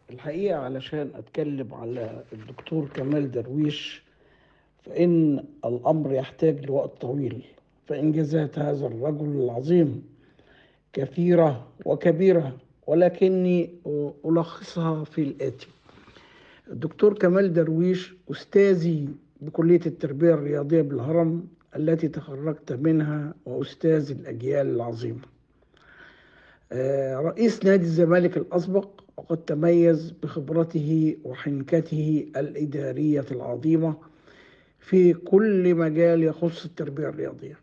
الحقيقة علشان أتكلم على الدكتور كمال درويش، فإن الأمر يحتاج لوقت طويل. فإنجازات هذا الرجل العظيم كثيرة وكبيرة، ولكني ألخصها في الآتي. الدكتور كمال درويش أستاذي بكلية التربية الرياضية بالهرم التي تخرجت منها، وأستاذ الأجيال العظيمة. رئيس نادي الزمالك الأسبق، وقد تميز بخبرته وحنكته الإدارية العظيمة في كل مجال يخص التربية الرياضية.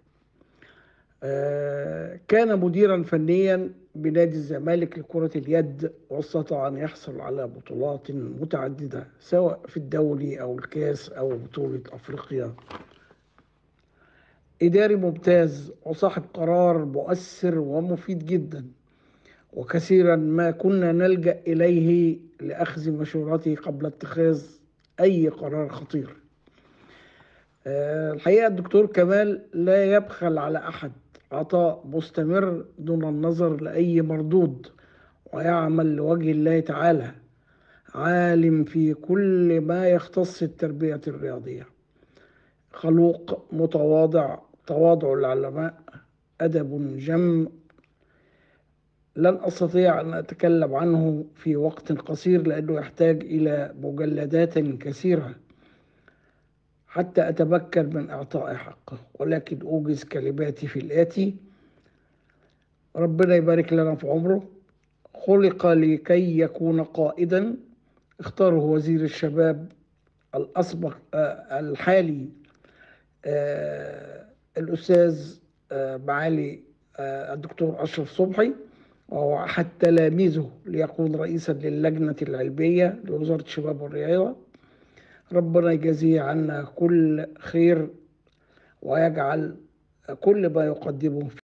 كان مديرا فنيا بنادي الزمالك لكرة اليد، واستطاع أن يحصل على بطولات متعددة سواء في الدوري أو الكاس أو بطولة أفريقيا. إداري ممتاز وصاحب قرار مؤثر ومفيد جدا، وكثيرا ما كنا نلجأ إليه لأخذ مشورته قبل اتخاذ أي قرار خطير. الحقيقة الدكتور كمال لا يبخل على أحد، عطاء مستمر دون النظر لأي مردود، ويعمل لوجه الله تعالى. عالم في كل ما يختص التربية الرياضية، خلوق متواضع، تواضع العلماء، أدب جم. لن أستطيع أن أتكلم عنه في وقت قصير، لأنه يحتاج إلى مجلدات كثيرة حتى أتمكن من إعطاء حقه، ولكن أوجز كلماتي في الآتي. ربنا يبارك لنا في عمره. خلق لكي يكون قائدا، اختاره وزير الشباب الأسبق الحالي، الأستاذ معالي الدكتور أشرف صبحي، وهو أحد تلاميذه ليكون رئيسا للجنة العلمية لوزارة الشباب والرياضة. ربنا يجازيه عنا كل خير، ويجعل كل ما يقدمه